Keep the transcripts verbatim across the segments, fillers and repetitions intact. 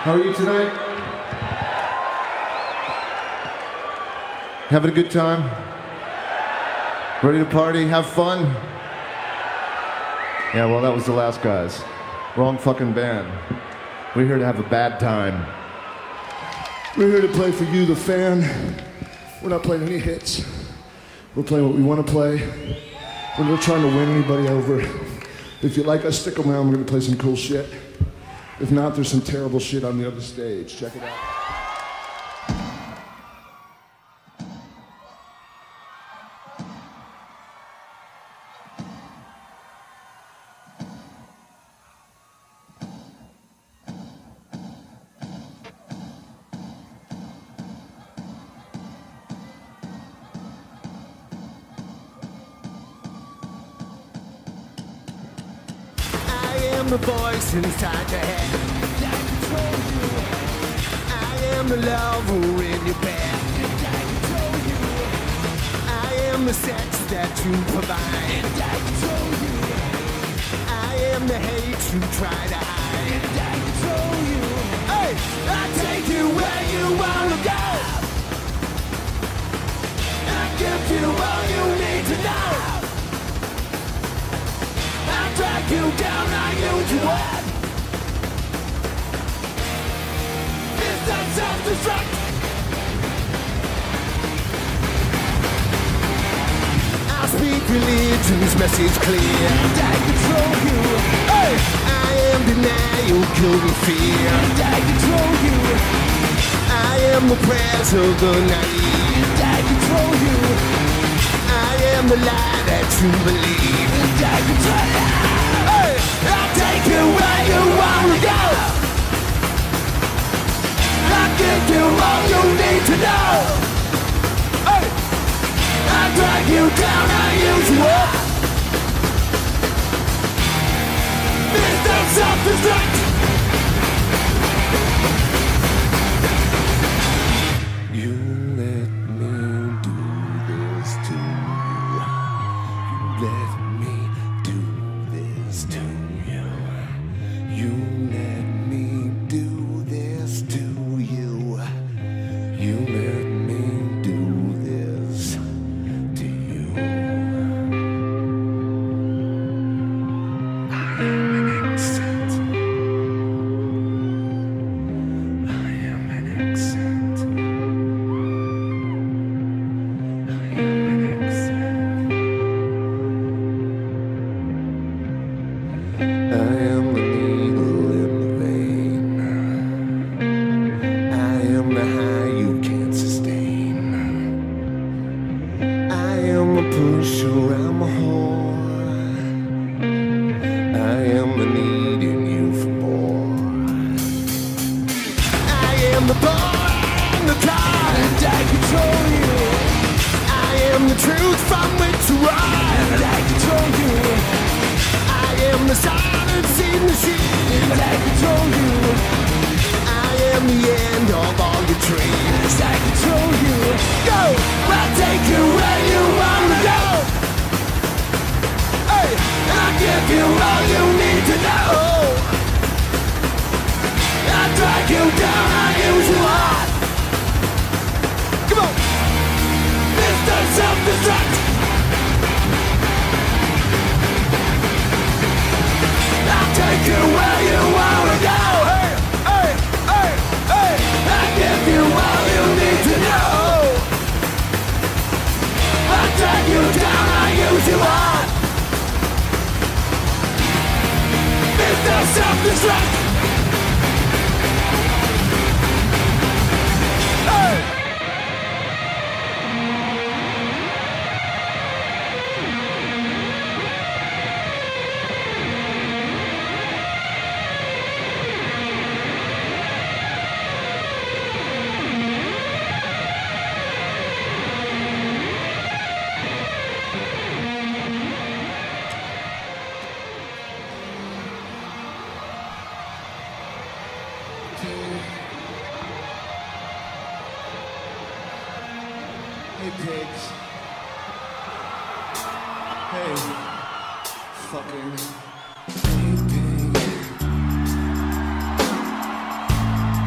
How are you tonight? Having a good time? Ready to party? Have fun? Yeah, well, that was the last guys. Wrong fucking band. We're here to have a bad time. We're here to play for you, the fan. We're not playing any hits. We're playing what we want to play. We're not trying to win anybody over. If you like us, stick around. We're going to play some cool shit. If not, there's some terrible shit on the other stage. Check it out. The voice inside your head that controls you. I am the lover in your bed that controls you. I am the sex that you provide that controls you. I am the hate you try to hide that controls you. Hey, I take you where you wanna go. I give you all you need to know. I drag you down, I use you up. It's not self-destruct. I speak religion's message clear. I control you. Hey! I am denial, kill me fear. I control you. I am the prayers of the naive. I control you. I am the lie that you believe. I control you. Hey, I'll take you where you wanna go. I'll give you all you need to know. Hey, I drag you down, I use you up. Mister Self-Destruct. You let me do this to you. You let me do this to you. You let me do this to you. You let me do this to you. I am an accent. I am an accent. I am an accent. I am the needle in the vein. I am the high you can't sustain. I am a pusher, I'm a whore. I am the need in you for more. I am the boy in the car, and I control you. I am the truth from which to run, and I control you. I am the silence in the machine, and I control you. I am the end of all your dreams, I control you. Go, I'll take you where you wanna go. Hey, I'll give you all you need to know. I drag you down, I use you up. Come on, Mister Self-Destruct. I'll take you where you wanna go. Hey, hey, hey, hey. I give you all you need to know. I drag you down, I use you up. Mister Self-Destruct. Hey, pigs. Hey, fucking. Hey, pig.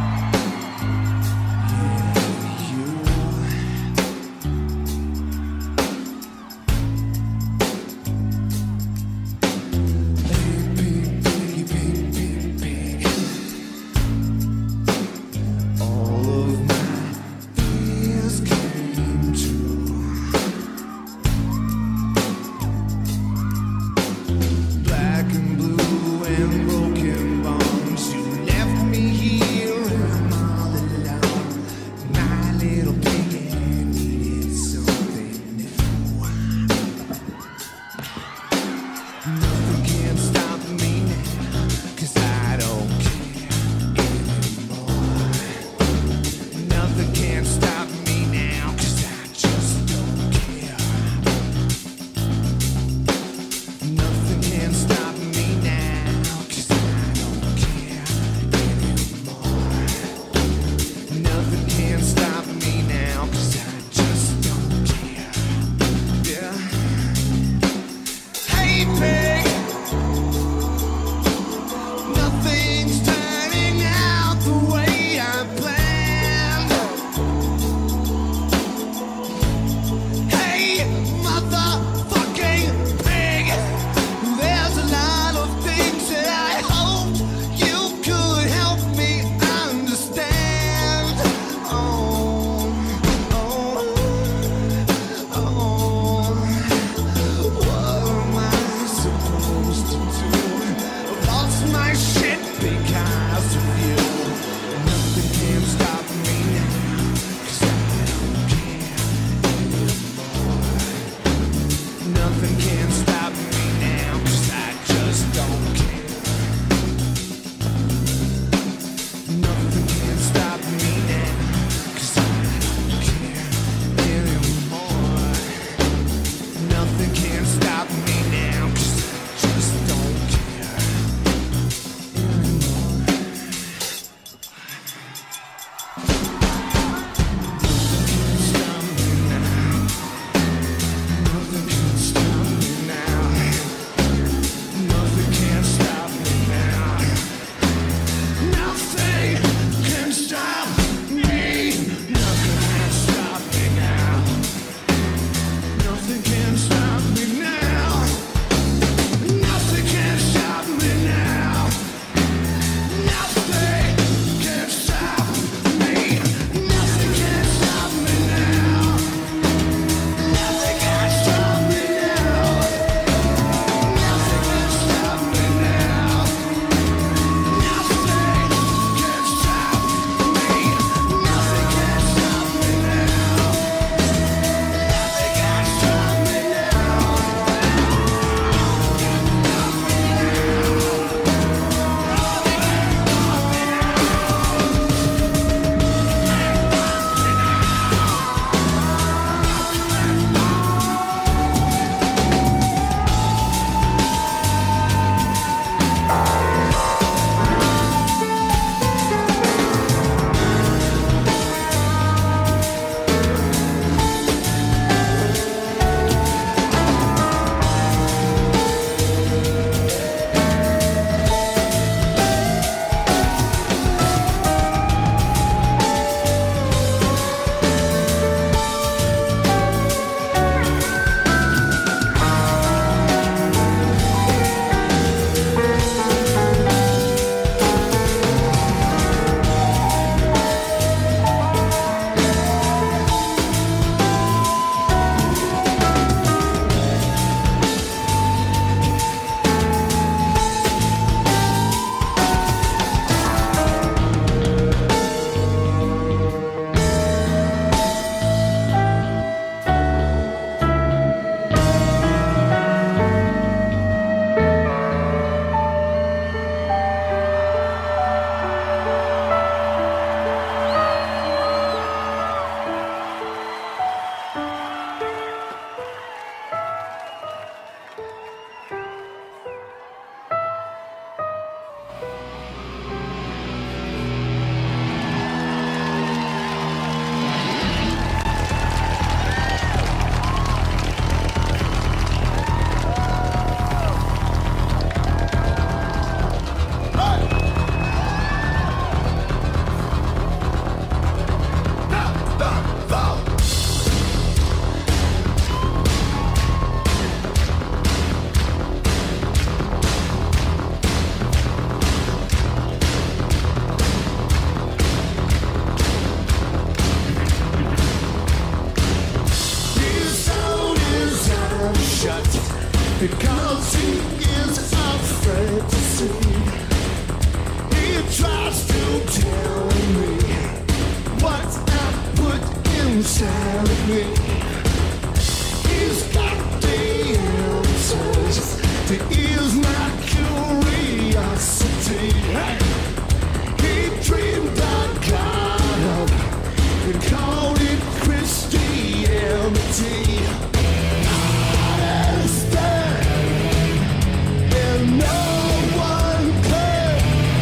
telling me he's got the answers to ease my curiosity. Hey! He dreamed I got up and called it Christianity. I understand, and no one can.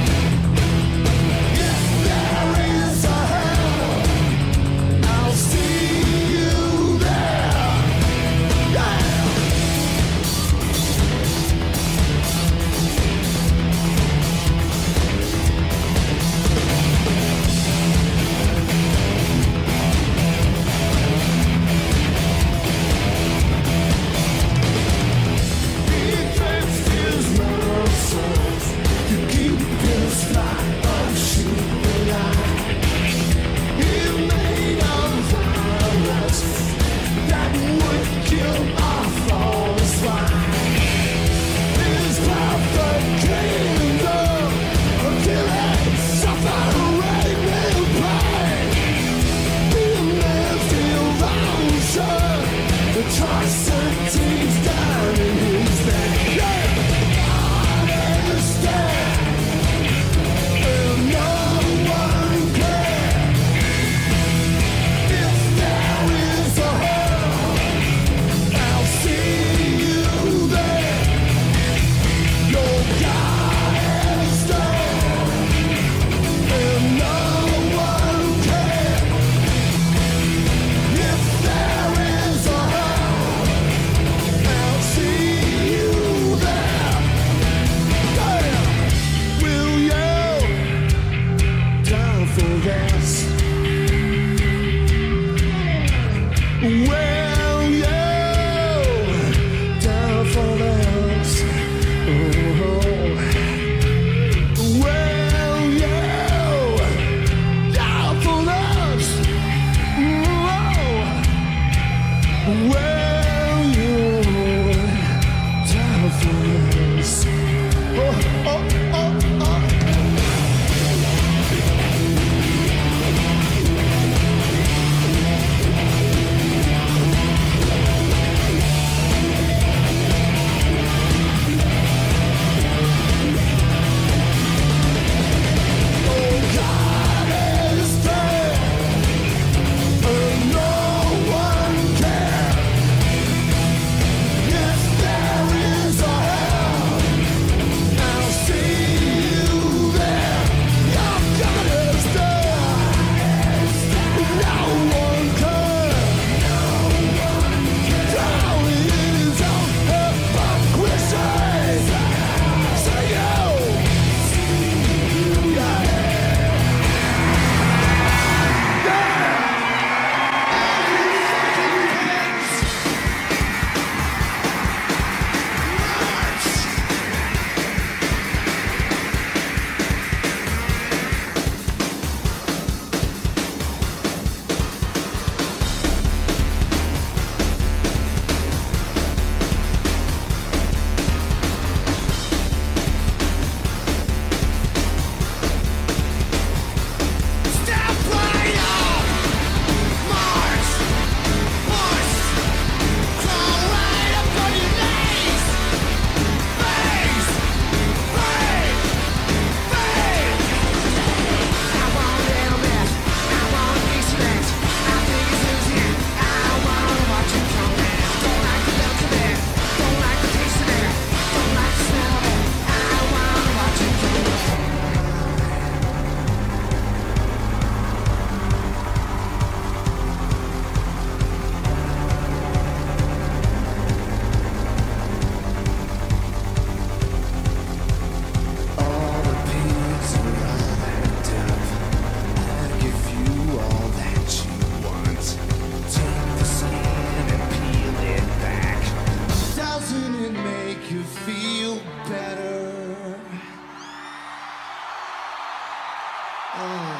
If there is a hell, I'll see you there. Yeah. He dressed his muscles to keep his flight of shooting line. He made a virus that would kill off all the swine. His perfect kingdom of killing, suffering, and pain. Being left erosion, the atrocities down in his neck. Yeah. I understand, and no one can. If there is a hell, I'll see you there. Your God is there, and no one can. If there is a hell, I'll see you there. Damn. Will you die for this? Will you die for this? Oh. Will you die for this? Oh. Will you die for this? Oh, oh, oh, oh. Oh, God is there, and no one can. If there is a hell, I'll see you there. Your God is there, no one can. Down in his own hypocrisy. Say you, yeah. Step right up, march, push, crawl right up on your knees, face, face, face. I want a little bit, I want a piece of it. I think it's losing, I wanna watch it come down. Don't like the look of it, don't like the taste of it, don't like the smell of it. I wanna watch it come down. All the pigs we all backed up. I'll give you all that you want. Take the skin and peel it back. Doesn't it make you feel better? Oh.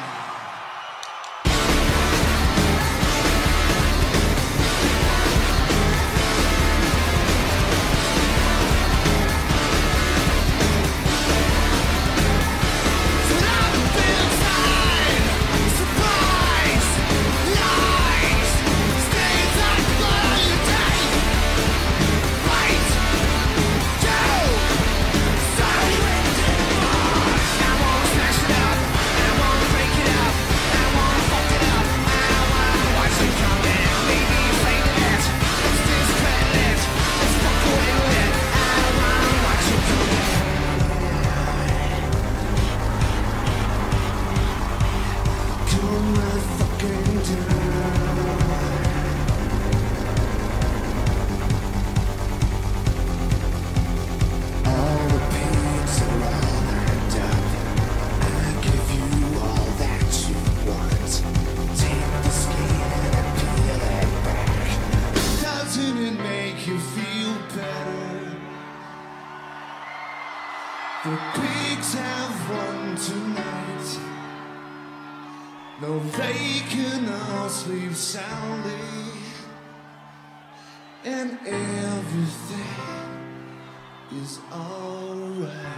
So I've been inside, surprise, lies. No, they cannot sleep soundly, and everything is alright.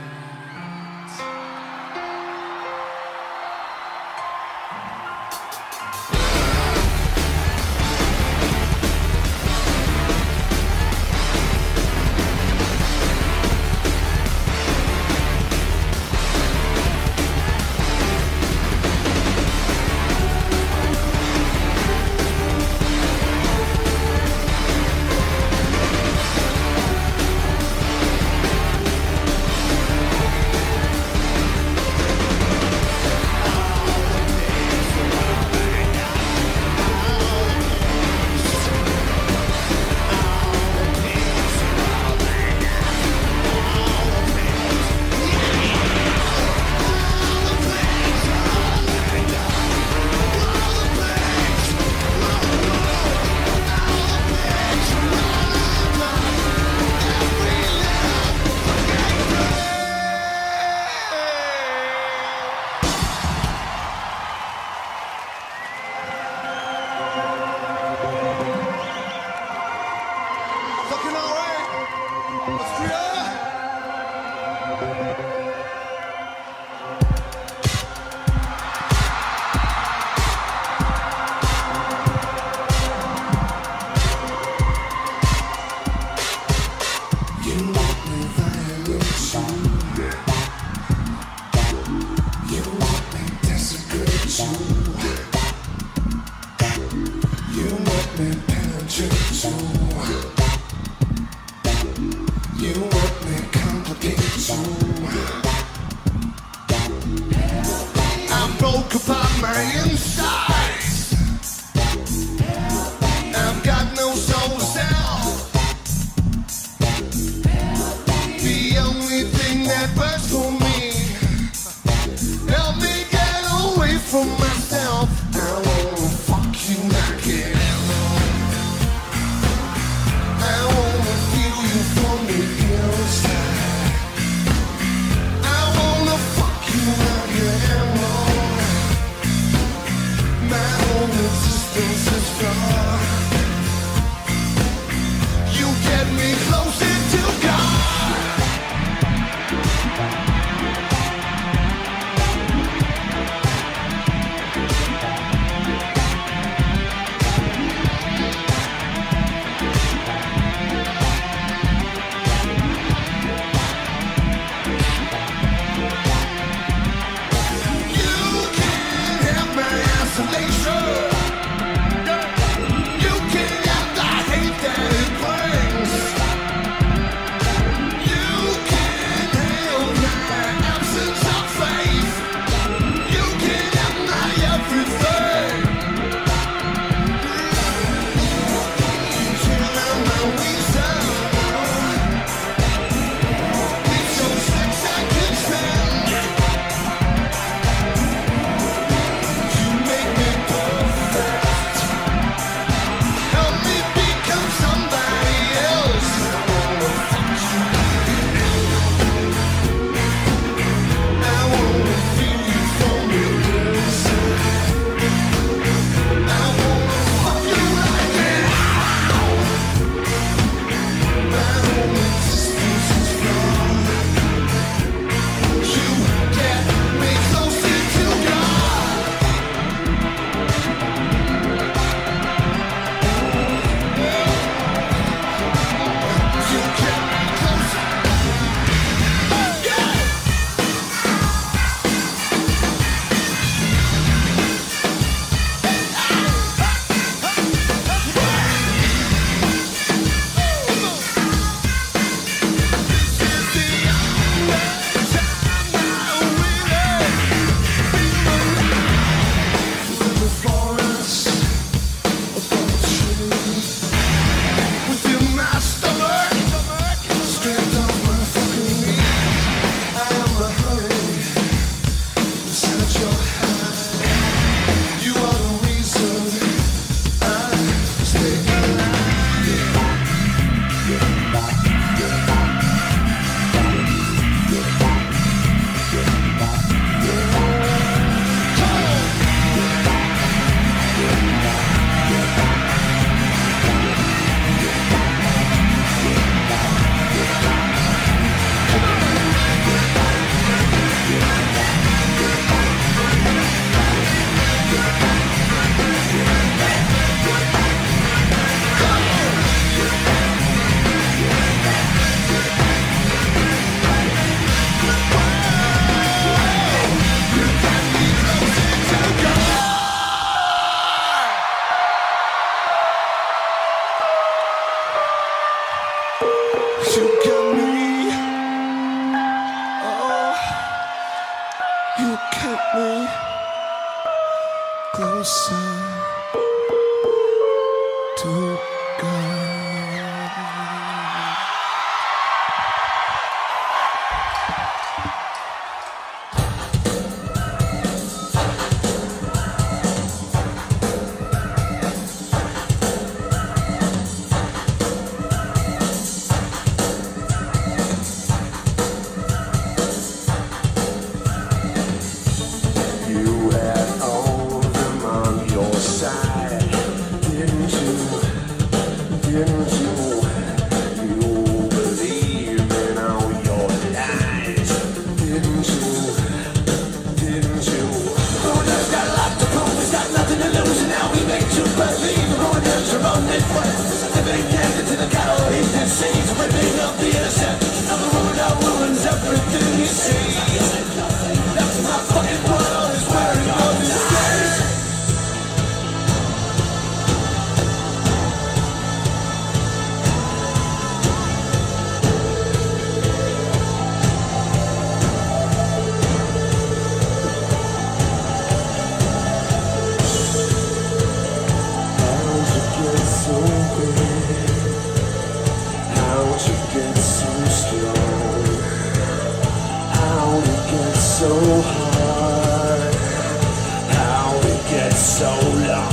me closer to God. You had all of them on your side, didn't you? Didn't you? You believed in all your lies, didn't you? Didn't you? Oh, there's got a lot to prove, there's got nothing to lose, and now we make you believe. The road is your own way, living connected to the cattle, he's disease, ripping up the innocent. Now the road out ruins everything you see. That's my fucking world, is where it all stays. How'd you get so big? How'd you get so strong? How'd it get so hard? How'd it get so long?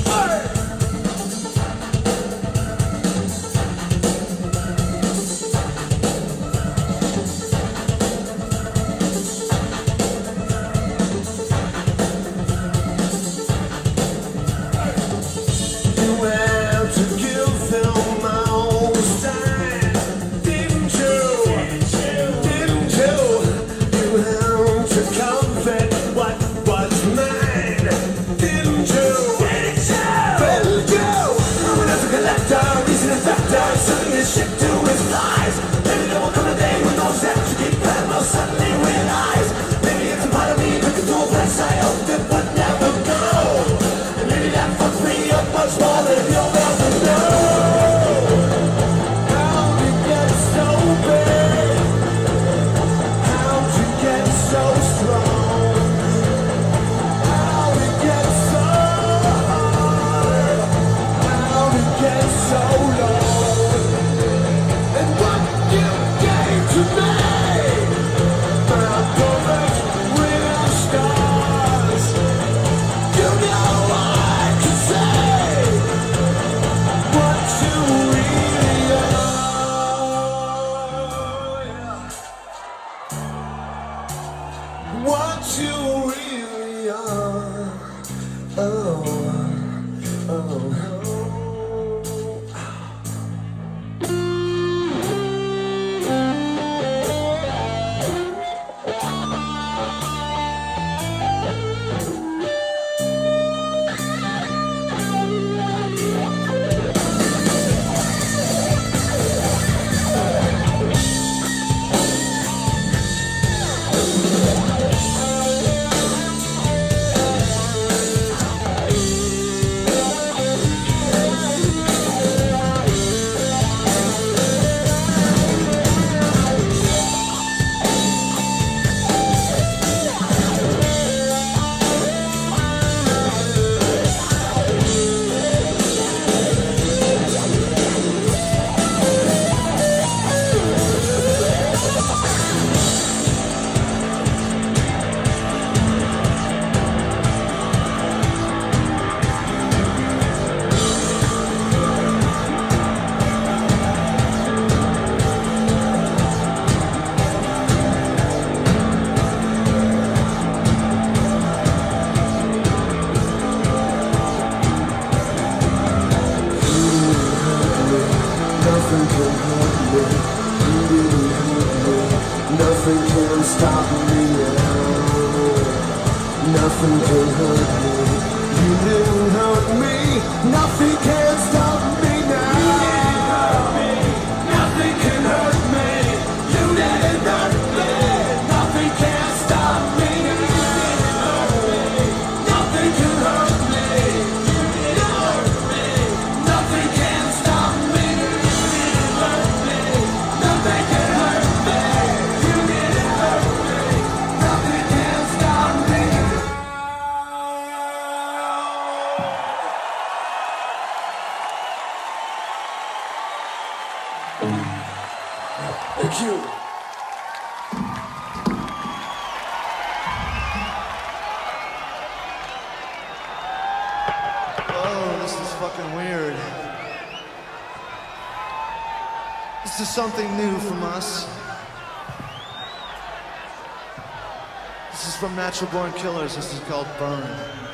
You had to give them all time, didn't you? Didn't you? You had to covet what was mine, didn't you? Didn't you? When as a collector, reason and factor, selling his shit to his flies. Maybe there will come a day when those that you keep bad will suddenly realize. Maybe it's a part of me that can do a place I hoped it would never go. And maybe that fucked me up much more than you'll ever know. How'd you get so big? How'd you get so strong? How'd it get so hard? How'd it get so long? And what you gave to me, my perfect real stars. You know I can say what you really are. What you really are. Oh, oh, oh. Nothing can hurt me. You didn't hurt me. Nothing can stop me now. Nothing can hurt me. You didn't hurt me. Nothing can stop me now. You didn't hurt me. Nothing can hurt me. You didn't hurt me. Nothing can stop me. You didn't hurt me. Nothing can hurt me. You didn't hurt me. Nothing can stop me. Nothing can hurt me. You didn't hurt me. Nothing can stop me. fucking weird. This is something new from us. This is from Natural Born Killers. This is called Burn.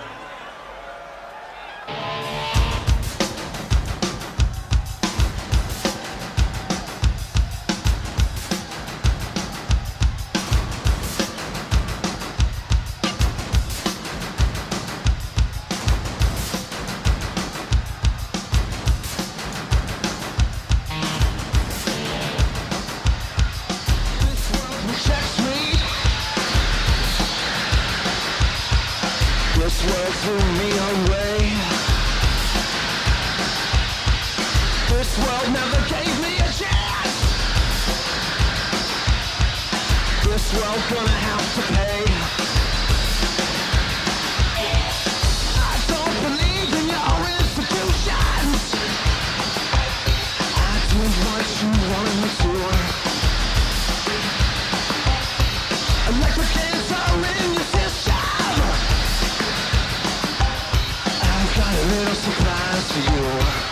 This world threw me away. This world never gave me a chance. This world gonna have to pay. I don't believe in your institutions. I did what you wanted me to. Like the cancer in your system. Got a little surprise for you.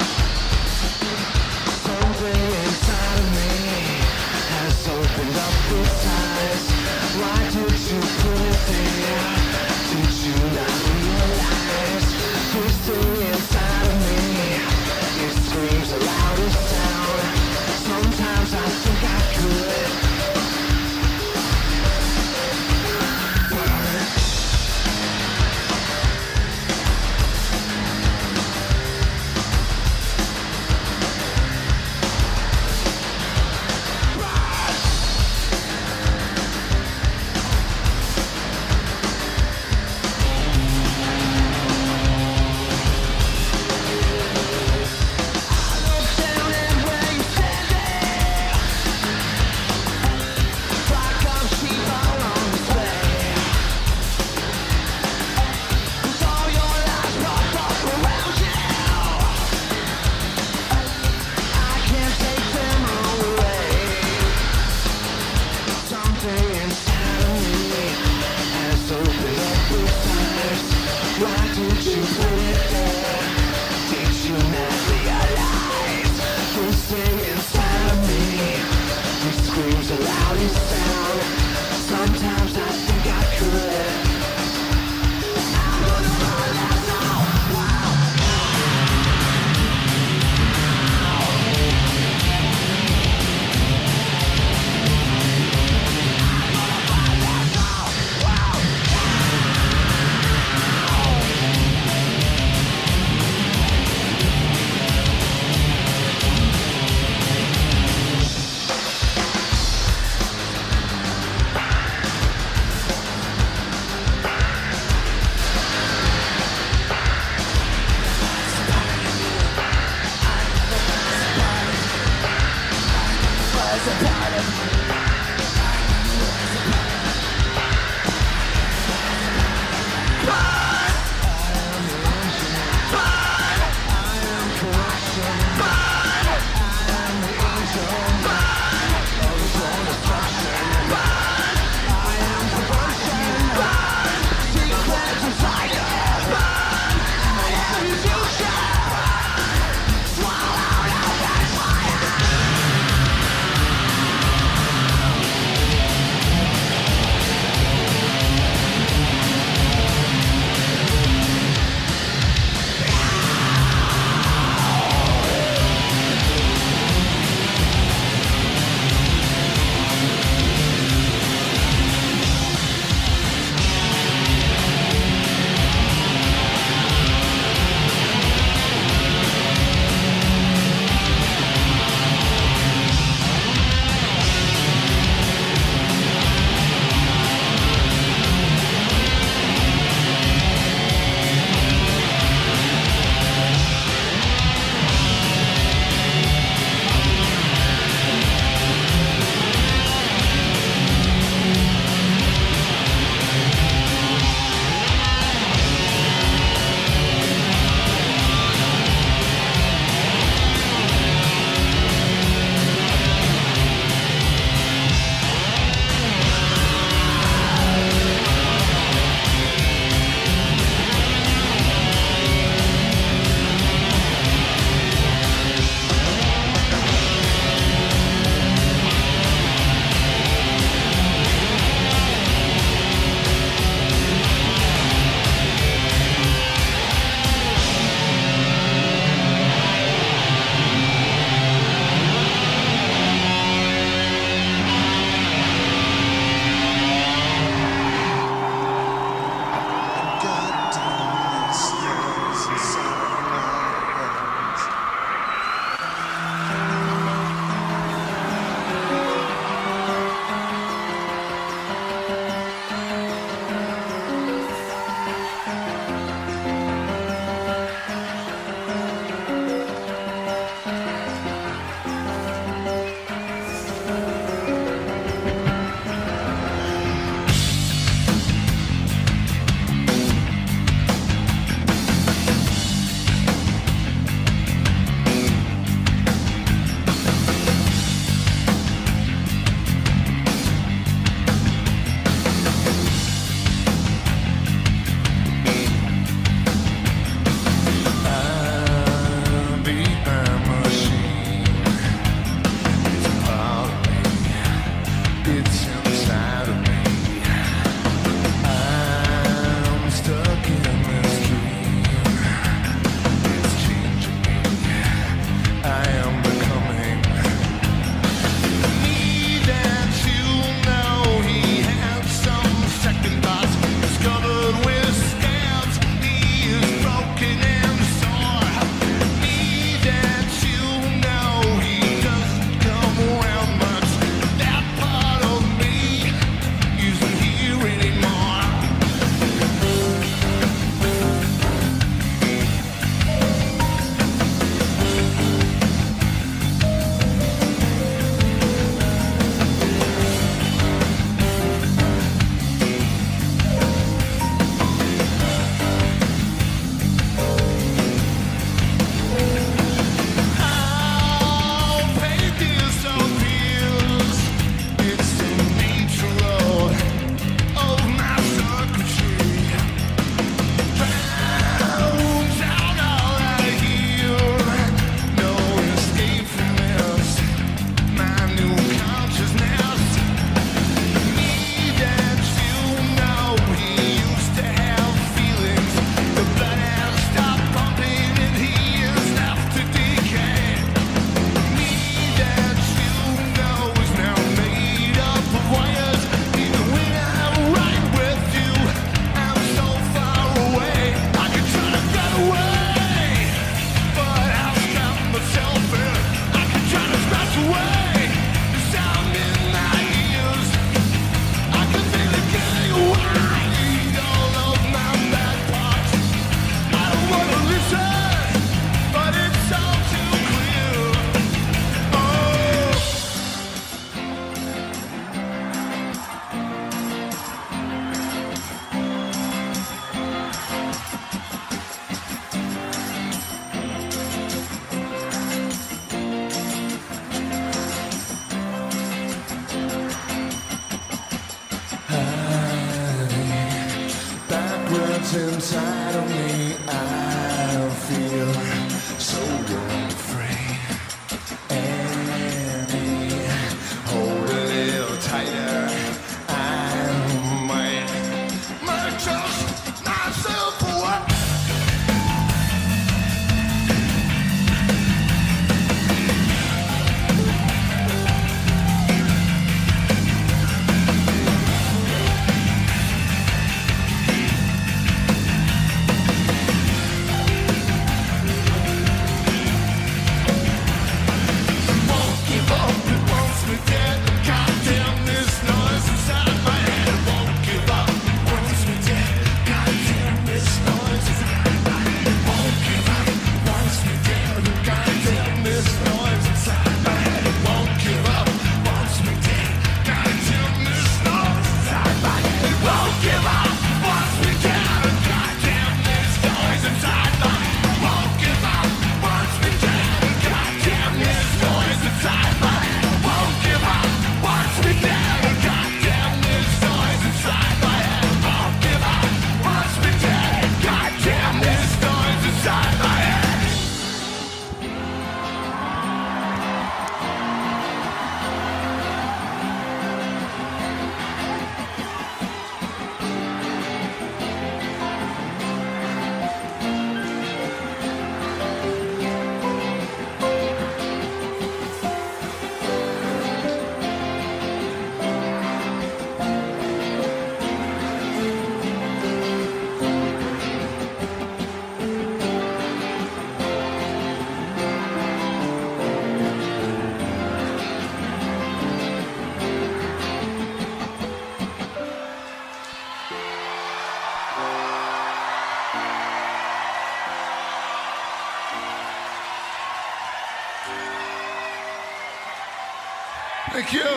Something inside of me has opened up its eyes. Why did you put it there? Did you not realize? This thing inside of me, it screams the loudest sound. Sometimes I think I could burn. Why did you put it there? Did you not realize? This thing inside of me, it screams the loudest sound. Sometimes I think I could. words inside of me. I feel so free. Annie, hold a little tighter. I might, might trust myself for what? Thank you.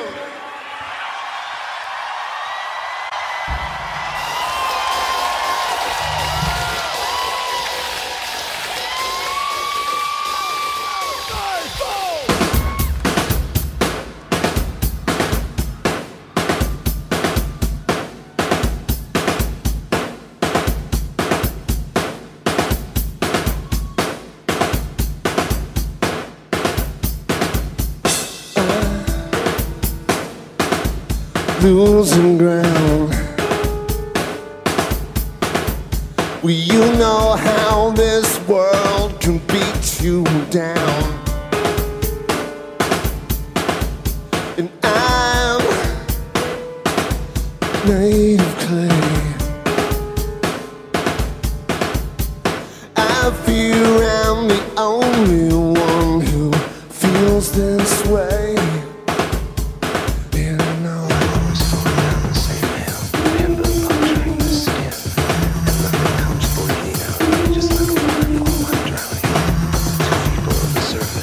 Losing ground. Well, you know how this world can beat you down. And I'm made of clay. I fear I'm the only one who feels this way. Surface.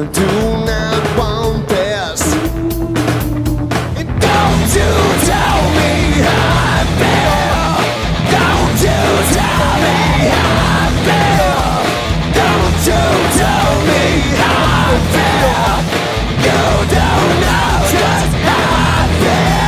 do not want this. And don't you tell me how I feel. Don't you tell me how I feel. Don't you tell me how I feel. You don't know just how I feel.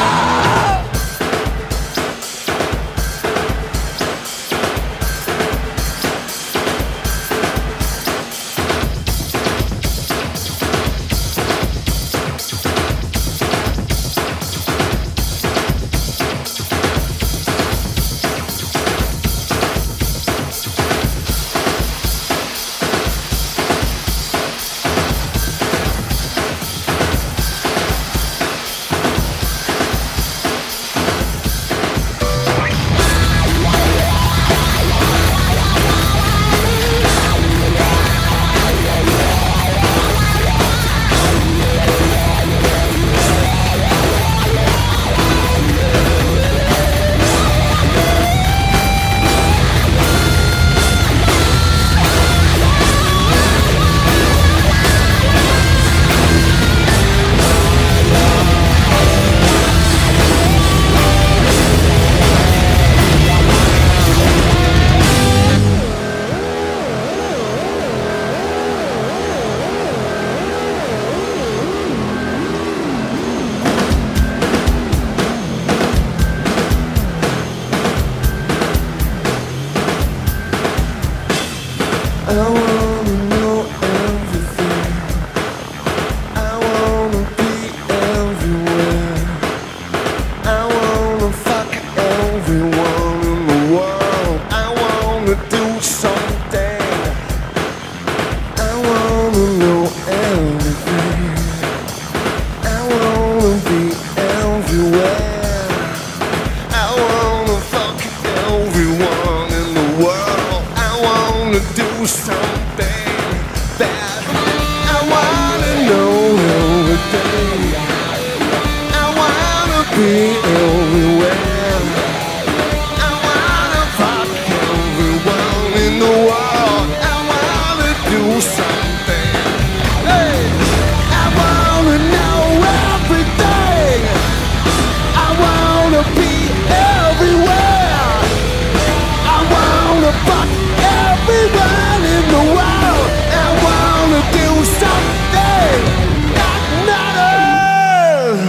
I wanna know everything. I wanna be everywhere. I wanna fuck everyone in the world. I wanna do something. I wanna know everything. I wanna be everywhere. I wanna fuck everyone in the world. I wanna do something bad. I wanna know everything. I wanna be everywhere. I wanna fuck everyone in the world. I wanna do something. Hey, I wanna know everything. I wanna be everywhere. I wanna fuck everyone in the world. I wanna do something that matters.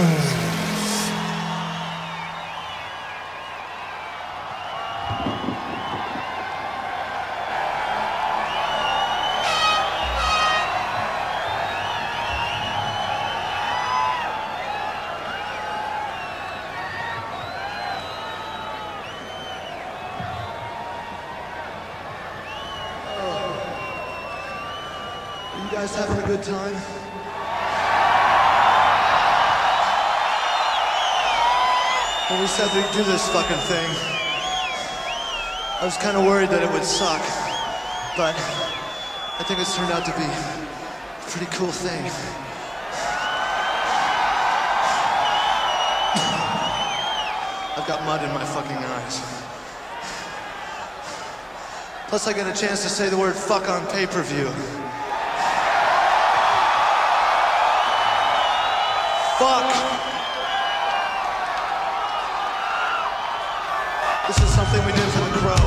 You guys having a good time? When we said we'd do this fucking thing, I was kind of worried that it would suck, but I think it's turned out to be a pretty cool thing. I've got mud in my fucking eyes. Plus I get a chance to say the word fuck on pay-per-view. Fuck! This is something we did for the crow.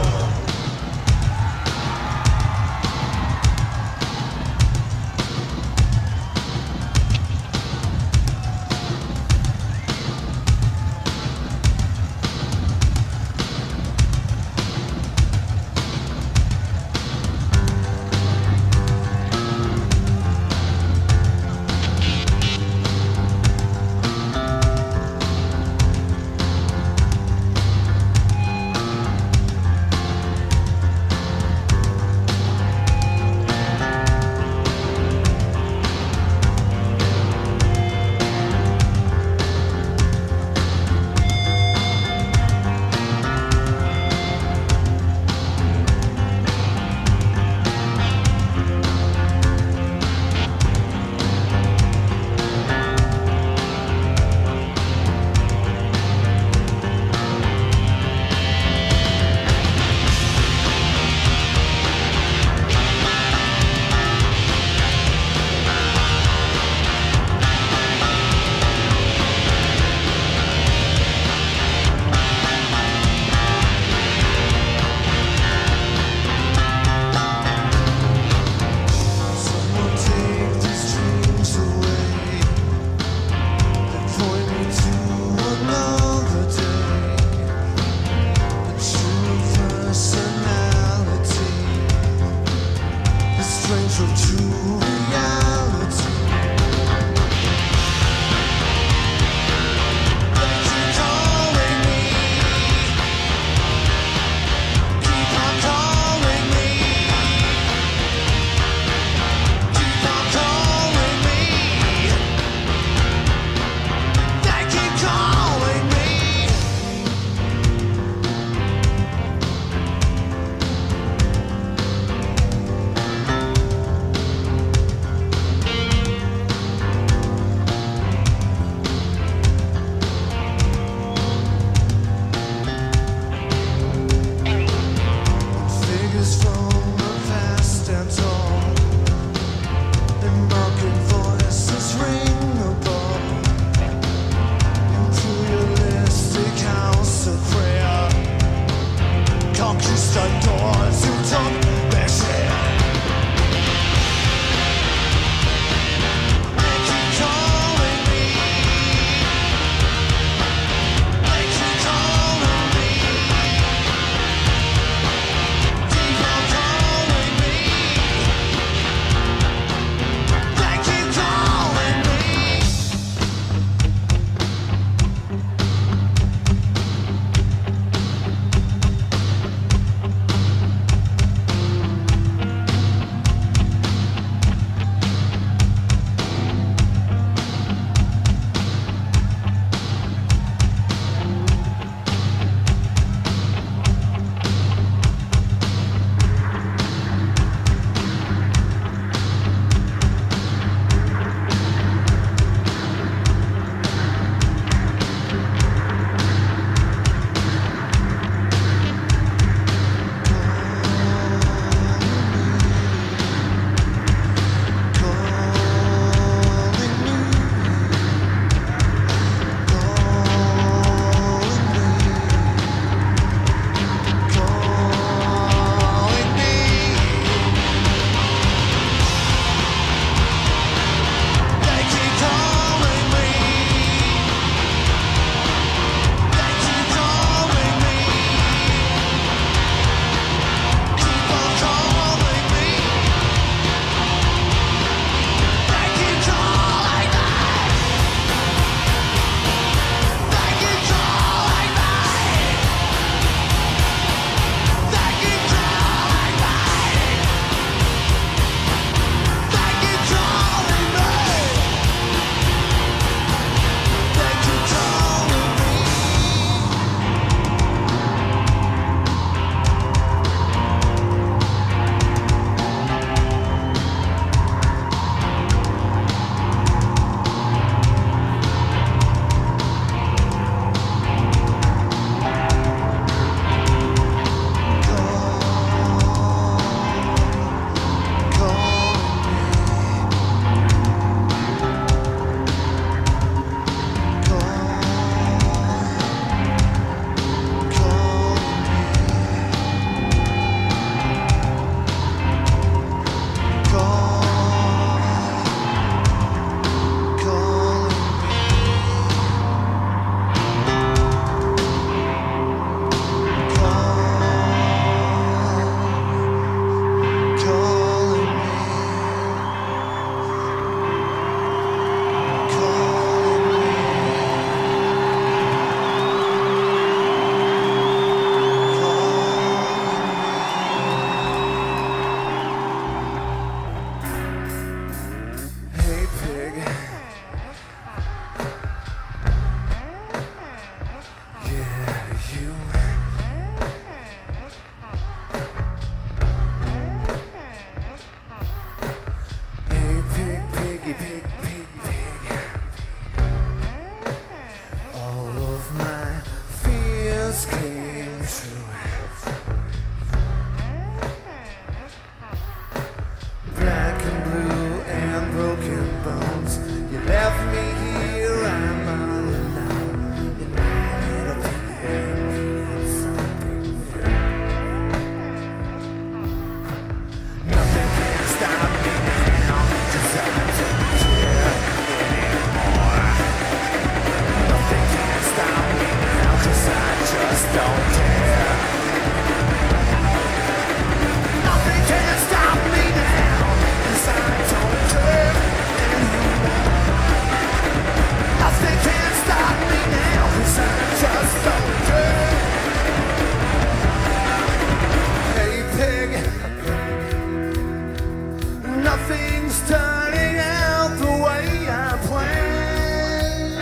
Nothing's turning out the way I planned.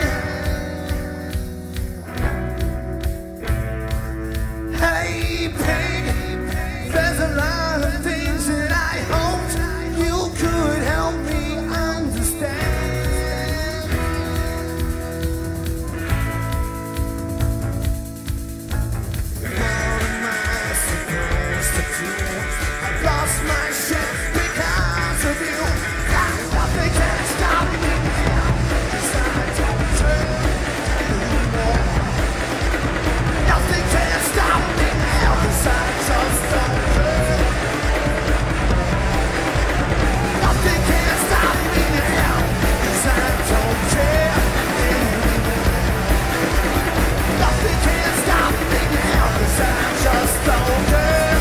Hey, pig, there's a lot of things that I hoped you could help me understand. What am I supposed to do? I lost my shit because of you. Nothing can stop me now, 'cause I don't care anymore. Nothing can stop me now, 'cause I just don't care. Nothing can stop me now, 'cause I don't care anymore. Nothing can stop me now, 'cause I just don't care.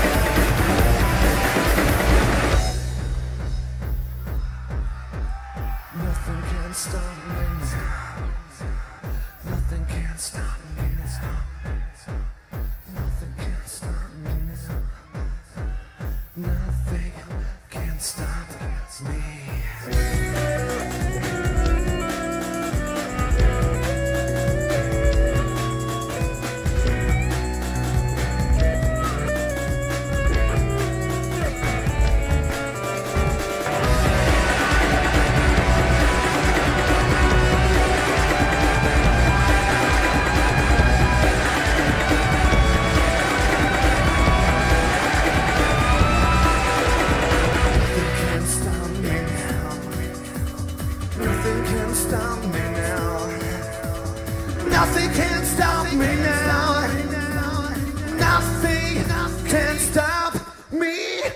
Nothing can stop me now. Nothing can stop me now. Nothing can stop me now. Nothing can stop me. Nothing can stop me now. Nothing can stop me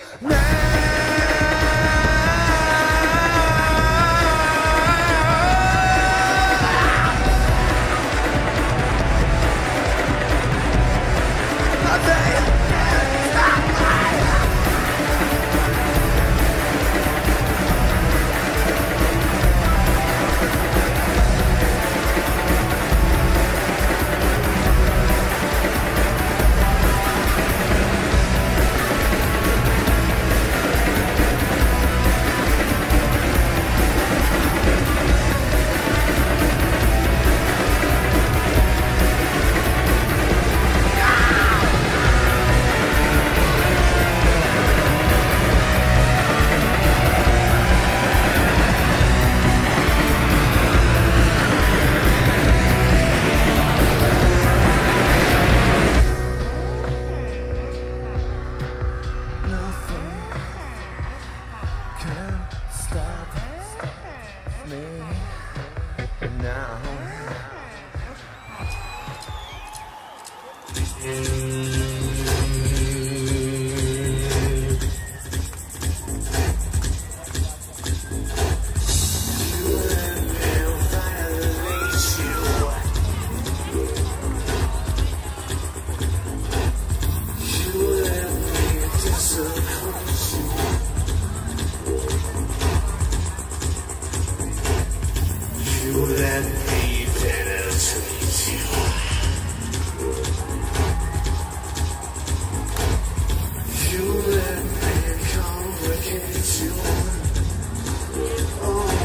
now. Let me penetrate you. You let me complicate you. Oh.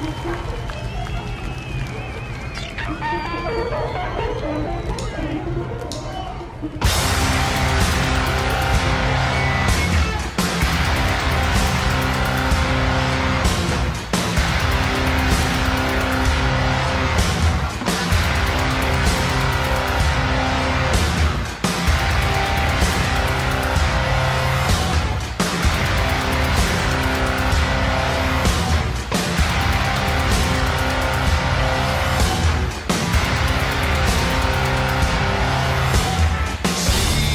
She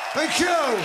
Thank you.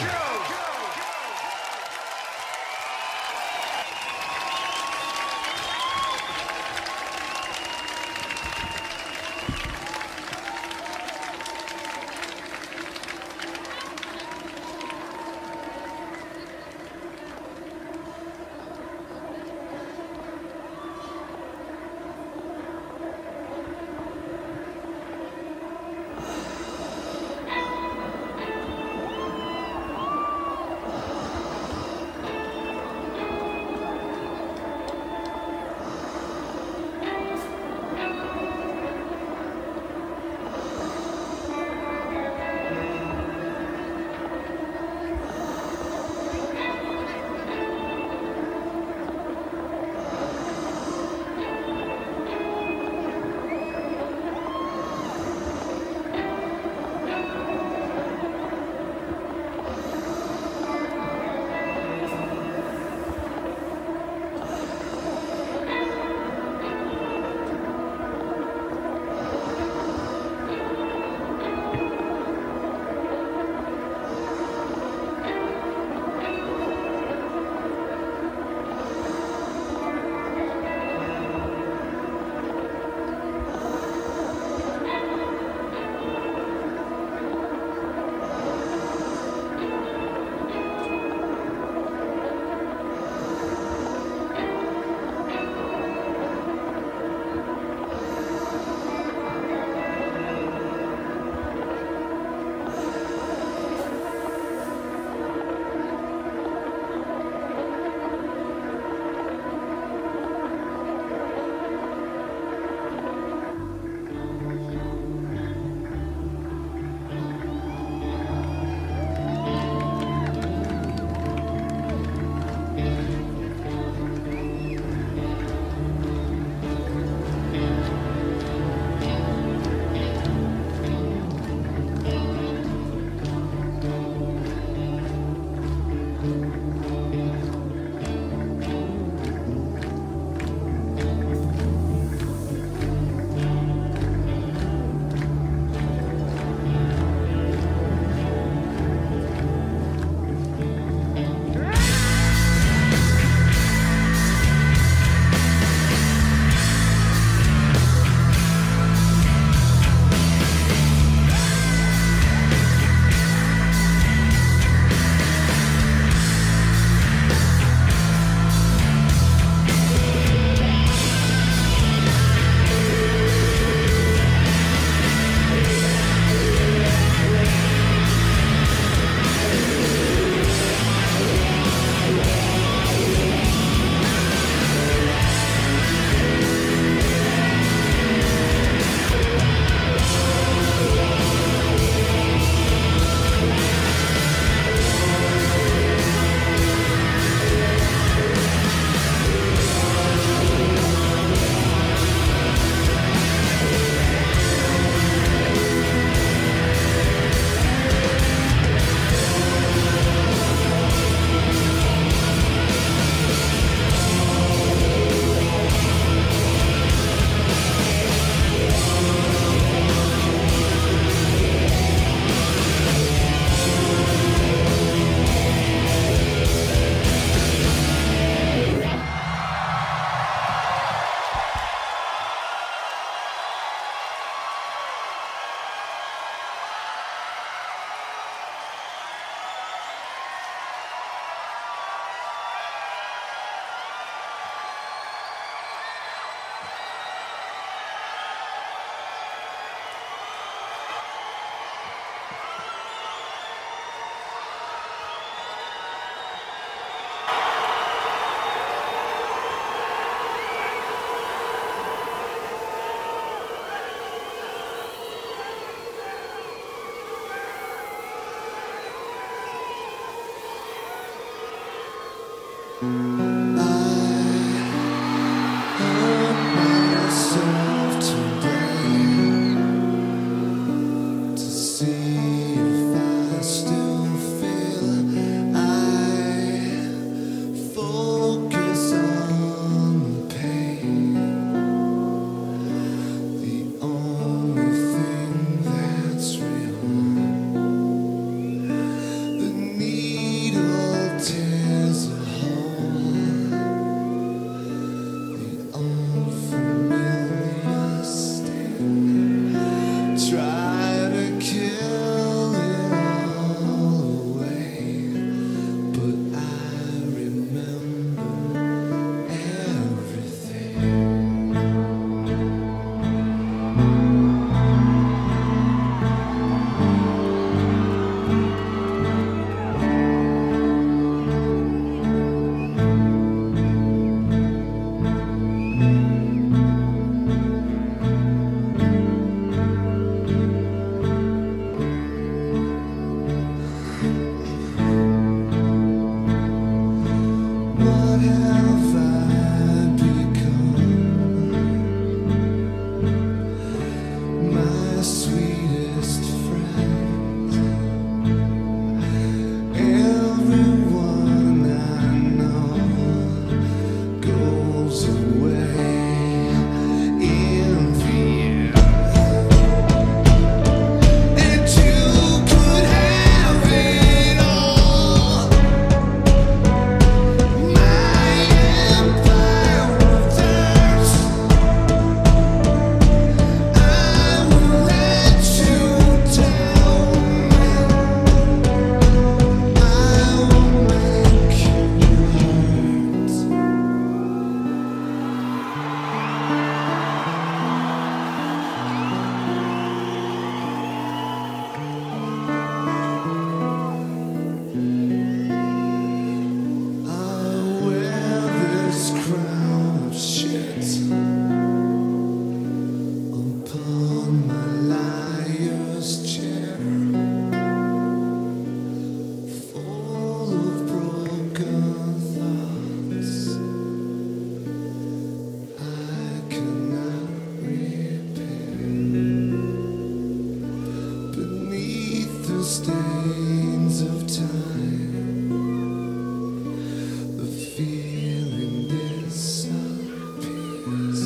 stains of time. The feeling disappears.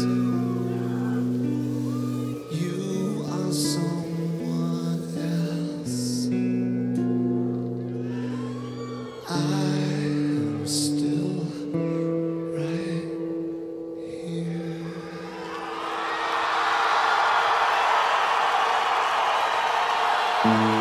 You are someone else. I'm still right here. Thank you.